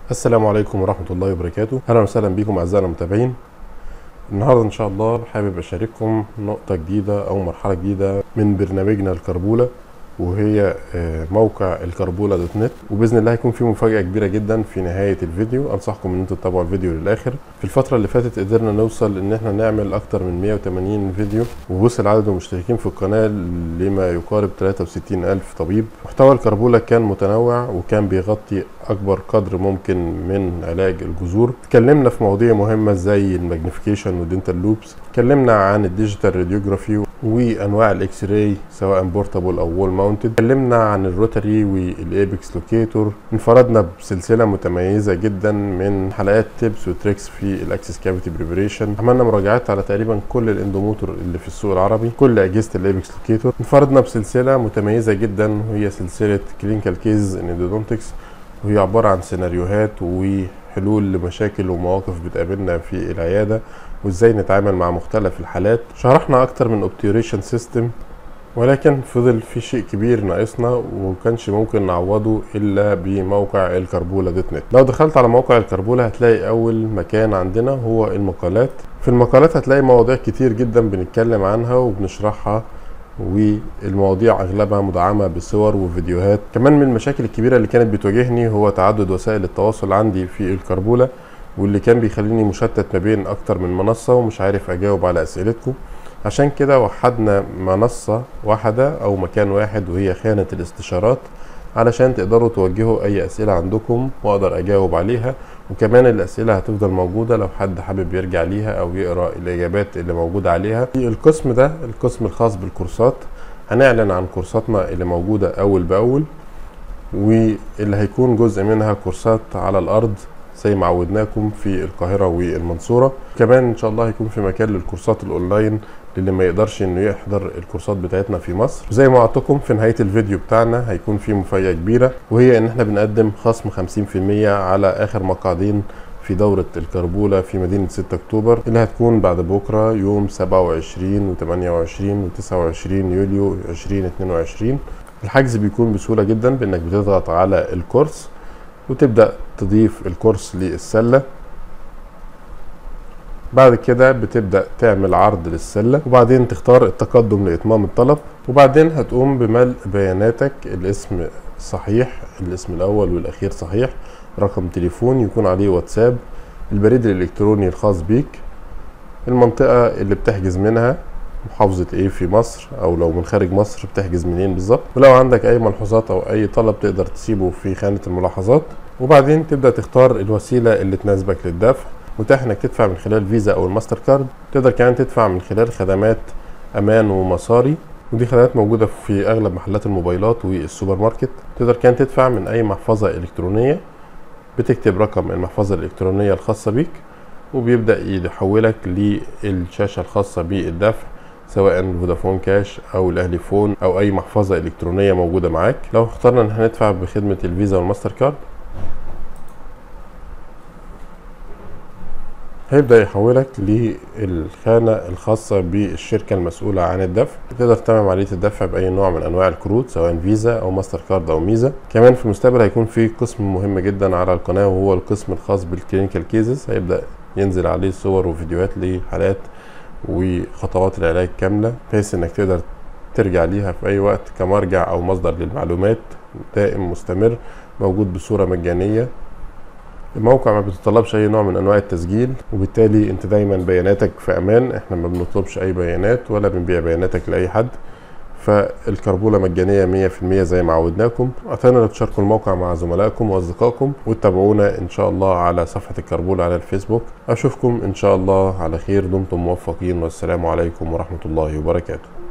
السلام عليكم ورحمة الله وبركاته. أهلا وسهلا بكم أعزائنا المتابعين. النهاردة إن شاء الله حابب أشارككم نقطة جديدة أو مرحلة جديدة من برنامجنا الكربولة، وهي موقع الكربولة دوت نت. وبإذن الله هيكون في مفاجأة كبيرة جدا في نهاية الفيديو. أنصحكم إن انتوا تتابعوا الفيديو للآخر. في الفترة اللي فاتت قدرنا نوصل إن احنا نعمل أكتر من 180 فيديو، ووصل عدد المشتركين في القناة لما يقارب 63,000 طبيب. محتوى الكربولة كان متنوع وكان بيغطي أكبر قدر ممكن من علاج الجذور. اتكلمنا في مواضيع مهمة زي الماجنيفيكيشن والدنتال لوبس، اتكلمنا عن الديجيتال راديوجرافي وانواع الاكس راي سواء بورتابل او وول ماونتد، اتكلمنا عن الروتري والايبكس لوكيتور، انفردنا بسلسله متميزه جدا من حلقات تيبس وتريكس في الاكسس كافيتي بريبريشن، عملنا مراجعات على تقريبا كل الاندوموتور اللي في السوق العربي، كل اجهزه الايبكس لوكيتور. انفردنا بسلسله متميزه جدا وهي سلسله كلينيكال كيز ان اندودونتكس، وهي عباره عن سيناريوهات وحلول لمشاكل ومواقف بتقابلنا في العياده، وازاي نتعامل مع مختلف الحالات. شرحنا اكتر من اوبتيوريشن سيستم، ولكن فضل في شيء كبير ناقصنا ومكانش ممكن نعوضه الا بموقع الكربولة دوت نت. لو دخلت على موقع الكربولة هتلاقي اول مكان عندنا هو المقالات. في المقالات هتلاقي مواضيع كتير جدا بنتكلم عنها وبنشرحها، والمواضيع اغلبها مدعمه بصور وفيديوهات. كمان من المشاكل الكبيره اللي كانت بتواجهني هو تعدد وسائل التواصل عندي في الكربولة، واللي كان بيخليني مشتت ما بين اكتر من منصه ومش عارف اجاوب على اسئلتكم. عشان كده وحدنا منصه واحده او مكان واحد، وهي خانه الاستشارات، علشان تقدروا توجهوا اي اسئله عندكم واقدر اجاوب عليها. وكمان الاسئله هتفضل موجوده لو حد حابب يرجع ليها او يقرا الاجابات اللي موجوده عليها. في القسم ده القسم الخاص بالكورسات، هنعلن عن كورساتنا اللي موجوده اول باول، واللي هيكون جزء منها كورسات على الارض زي ما عودناكم في القاهرة والمنصورة. كمان ان شاء الله هيكون في مكان للكورسات الاونلاين للي ما يقدرش انه يحضر الكورسات بتاعتنا في مصر. زي ما وعدتكم في نهاية الفيديو بتاعنا هيكون في مفاجأة كبيرة، وهي ان احنا بنقدم خصم 50% على اخر مقاعدين في دورة الكربولة في مدينة 6 اكتوبر، اللي هتكون بعد بكرة يوم 27 و28 و29 يوليو 2022. الحجز بيكون بسهولة جدا بانك بتضغط على الكورس وتبدأ تضيف الكورس للسلة. بعد كده بتبدأ تعمل عرض للسلة، وبعدين تختار التقدم لإتمام الطلب، وبعدين هتقوم بملء بياناتك: الاسم صحيح، الاسم الأول والأخير صحيح، رقم تليفون يكون عليه واتساب، البريد الإلكتروني الخاص بيك، المنطقة اللي بتحجز منها، محافظة ايه في مصر، او لو من خارج مصر بتحجز منين بالظبط، ولو عندك اي ملحوظات او اي طلب تقدر تسيبه في خانة الملاحظات. وبعدين تبدأ تختار الوسيلة اللي تناسبك للدفع. متاح انك تدفع من خلال فيزا او الماستر كارد، تقدر كمان تدفع من خلال خدمات امان ومصاري، ودي خدمات موجودة في اغلب محلات الموبايلات والسوبر ماركت. تقدر كمان تدفع من اي محفظة الكترونية، بتكتب رقم المحفظة الالكترونية الخاصة بيك وبيبدأ يحولك للشاشة الخاصة بالدفع، سواء فودافون كاش او الاهلي فون او اي محفظة الكترونية موجودة معاك. لو اخترنا ان احنا ندفع بخدمة الفيزا والماستر كارد، هيبدأ يحولك للخانة الخاصة بالشركة المسؤولة عن الدفع. تقدر تتابع عملية الدفع بأي نوع من أنواع الكروت سواء فيزا أو ماستر كارد أو ميزة. كمان في المستقبل هيكون في قسم مهم جدا على القناة، وهو القسم الخاص بالكلينيكال كيزز، هيبدأ ينزل عليه صور وفيديوهات لحالات وخطوات العلاج كاملة، بحيث انك تقدر ترجع ليها في اي وقت كمرجع او مصدر للمعلومات دائم مستمر، موجود بصورة مجانية. الموقع ما بيتطلبش اي نوع من انواع التسجيل، وبالتالي انت دايما بياناتك في امان. احنا ما بنطلبش اي بيانات ولا بنبيع بياناتك لاي حد. فالكربولة مجانية 100% زي ما عودناكم. اتمنى ان تشاركوا الموقع مع زملائكم واصدقائكم، وتتابعونا ان شاء الله على صفحة الكربولة على الفيسبوك. اشوفكم ان شاء الله على خير. دمتم موفقين، والسلام عليكم ورحمة الله وبركاته.